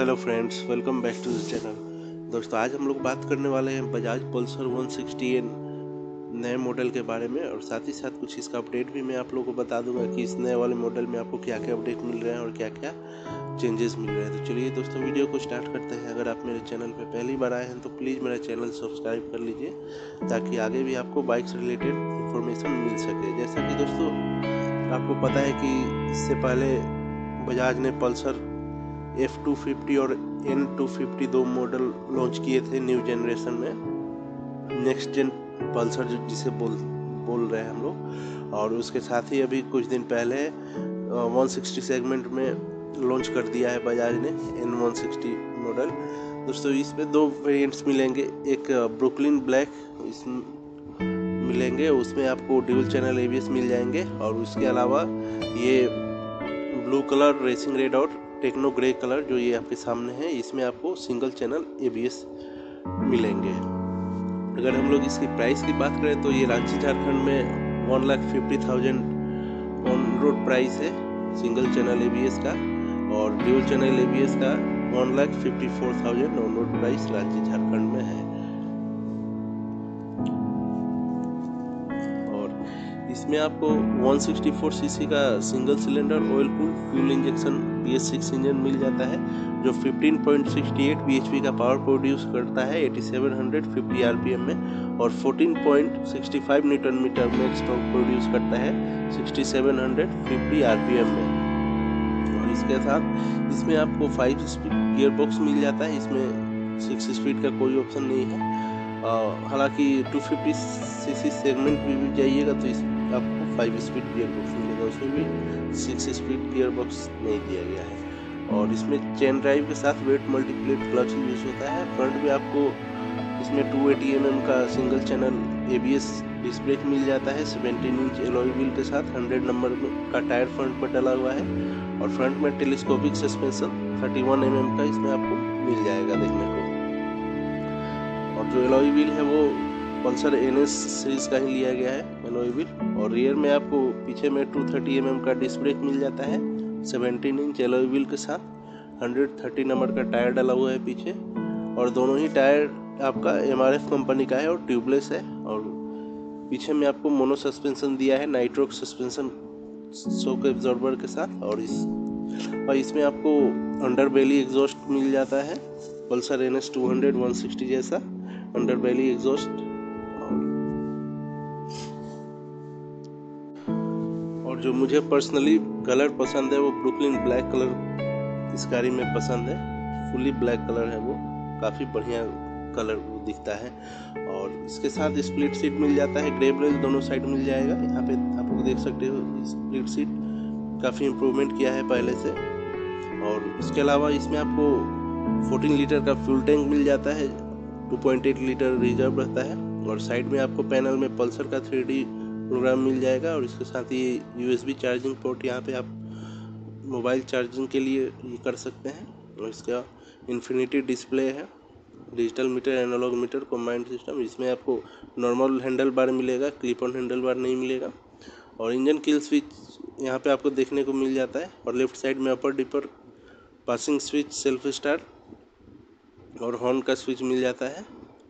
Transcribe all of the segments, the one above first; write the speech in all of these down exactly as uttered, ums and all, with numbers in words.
Hello friends, welcome back to the channel. दोस्तों, आज हम लोग बात करने वाले हैं Bajaj Pulsar one sixty N नए मॉडल के बारे में, और साथ ही साथ कुछ इसका अपडेट भी मैं आप लोगों को बता दूंगा कि इस नए वाले मॉडल में आपको क्या क्या अपडेट मिल रहे हैं और क्या क्या चेंजेस मिल रहे हैं। तो चलिए दोस्तों, वीडियो को स्टार्ट करते हैं। अगर आप मेरे चैनल पर पहली बार आए हैं तो प्लीज़ मेरा चैनल सब्सक्राइब कर लीजिए, ताकि आगे भी आपको बाइक से रिलेटेड इन्फॉर्मेशन मिल सके। जैसा कि दोस्तों आपको पता है कि इससे पहले बजाज ने पल्सर एफ टू फिफ्टी और एन टू फिफ्टी दो मॉडल लॉन्च किए थे न्यू जनरेशन में, नेक्स्ट जेन पल्सर जिसे बोल बोल रहे हैं हम लोग। और उसके साथ ही अभी कुछ दिन पहले वन सिक्सटी सेगमेंट में लॉन्च कर दिया है बजाज ने एन वन सिक्सटी मॉडल। दोस्तों, इसमें दो वेरिएंट्स मिलेंगे, एक ब्रुकलिन ब्लैक इसमें मिलेंगे, उसमें आपको ड्यूल चैनल एबीएस मिल जाएंगे, और उसके अलावा ये ब्लू कलर, रेसिंग रेड और टेक्नो ग्रे कलर जो ये आपके सामने है, इसमें आपको सिंगल चैनल एबीएस मिलेंगे। अगर हम लोग इसकी प्राइस की बात करें तो ये रांची झारखंड में one lakh fifty thousand on road price है सिंगल चैनल एबीएस का, और ड्यूल चैनल एबीएस का one lakh fifty four thousand on road price Ranchi Jharkhand में है। इसमें आपको वन सिक्सटी फोर सीसी का single cylinder oil cooled fuel injection B S six engine मिल जाता है, जो fifteen point six eight BHP का पावर प्रोड्यूस करता है एटी सेवन फिफ्टी आरपीएम में, और fourteen point six five newton metre max torque produce करता है सिक्सटी सेवन फिफ्टी आरपीएम में। और इसके साथ इसमें आपको फाइव स्पीड गियर बॉक्स मिल जाता है, इसमें सिक्स स्पीड का कोई ऑप्शन नहीं है। हालांकि टू फिफ्टी सीसी सेगमेंट में भी जाइएगा तो इस आपको फाइव स्पीड गियर बॉक्स मिलेगा, उसमें भी सिक्स स्पीड गियर बॉक्स नहीं दिया गया है। और इसमें चेन ड्राइव के साथ वेट मल्टीप्लेट क्लच यूज होता है। फ्रंट में आपको इसमें टू एटी एम एम का single channel ABS disc brake मिल जाता है, सेवेंटीन इंच एलॉय व्हील के साथ हंड्रेड नंबर का टायर फ्रंट पर डला हुआ है, और फ्रंट में telescopic suspension thirty one M M का इसमें आपको मिल जाएगा देखने को। और जो एलॉय व्हील है वो पल्सर एनएस सीरीज का ही लिया गया है एलॉय व्हील। और रियर में आपको पीछे में टू थर्टी एम एम का डिस्क ब्रेक मिल जाता है सेवेंटीन इंच एलॉय व्हील के साथ, हंड्रेड थर्टी नंबर का टायर डाला हुआ है पीछे, और दोनों ही टायर आपका एमआरएफ कंपनी का है और ट्यूबलेस है। और पीछे में आपको मोनो सस्पेंशन दिया है नाइट्रोक सस्पेंशन शॉक एब्जॉर्बर के साथ, और इस और इसमें आपको अंडर बेली एग्जॉस्ट मिल जाता है Pulsar NS two hundred one sixty जैसा अंडर बेली एग्जॉस्ट। और जो मुझे पर्सनली कलर पसंद है वो ब्रुकलिन ब्लैक कलर इस गाड़ी में पसंद है, फुली ब्लैक कलर है, वो काफ़ी बढ़िया कलर दिखता है। और इसके साथ स्प्लिट सीट मिल जाता है, ग्रे ब्रेल दोनों साइड मिल जाएगा। यहाँ पे आप लोग देख सकते हो स्प्लिट सीट काफ़ी इम्प्रूवमेंट किया है पहले से। और इसके अलावा इसमें आपको फोर्टीन लीटर का फ्यूल टैंक मिल जाता है, two point eight litre reserve रहता है, और साइड में आपको पैनल में पल्सर का थ्री डी प्रोग्राम मिल जाएगा। और इसके साथ ही यूएसबी चार्जिंग पोर्ट, यहाँ पे आप मोबाइल चार्जिंग के लिए ये कर सकते हैं। और इसका इन्फिनिटी डिस्प्ले है, digital meter analogue meter combined system. इसमें आपको नॉर्मल हैंडल बार मिलेगा, क्लिप ऑन हैंडल बार नहीं मिलेगा। और इंजन किल स्विच यहाँ पे आपको देखने को मिल जाता है, और लेफ्ट साइड में upper dipper passing switch, self start और हॉर्न का स्विच मिल जाता है।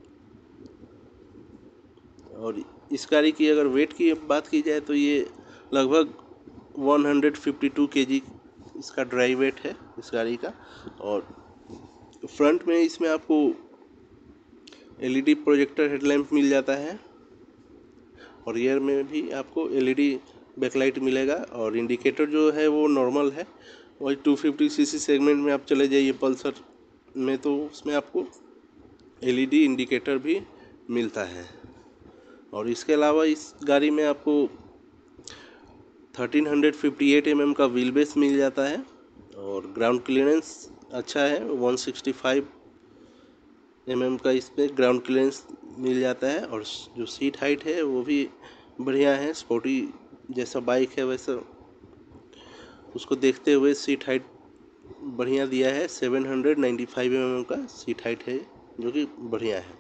और इस गाड़ी की अगर वेट की बात की जाए तो ये लगभग one hundred fifty two KG इसका ड्राई वेट है इस गाड़ी का। और फ्रंट में इसमें आपको एलईडी प्रोजेक्टर हेडलैम्प मिल जाता है, और रियर में भी आपको एलईडी बैकलाइट मिलेगा। और इंडिकेटर जो है वो नॉर्मल है, वही टू फिफ्टी सीसी सेगमेंट में आप चले जाइए पल्सर में तो उसमें आपको एलईडी इंडिकेटर भी मिलता है। और इसके अलावा इस गाड़ी में आपको thirteen fifty eight M M का व्हील बेस मिल जाता है, और ग्राउंड क्लियरेंस अच्छा है, one sixty five M M का इसमें ग्राउंड क्लियरेंस मिल जाता है। और जो सीट हाइट है वो भी बढ़िया है, स्पोर्टी जैसा बाइक है वैसा उसको देखते हुए सीट हाइट बढ़िया दिया है, seven hundred ninety five M M का सीट हाइट है जो कि बढ़िया है।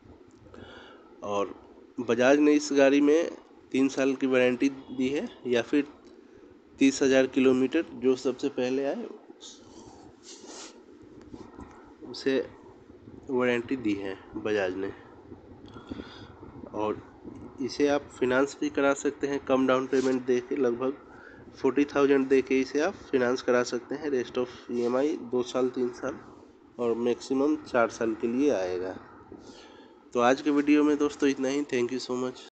और बजाज ने इस गाड़ी में तीन साल की वारंटी दी है, या फिर तीस हज़ार किलोमीटर जो सबसे पहले आए उसे वारंटी दी है बजाज ने। और इसे आप फिनांस भी करा सकते हैं कम डाउन पेमेंट दे के, लगभग फोर्टी थाउजेंड दे के इसे आप फिनांस करा सकते हैं। Rest of E M I दो साल तीन साल और मैक्सिमम चार साल के लिए आएगा। तो आज के वीडियो में दोस्तों इतना ही। Thank you so much.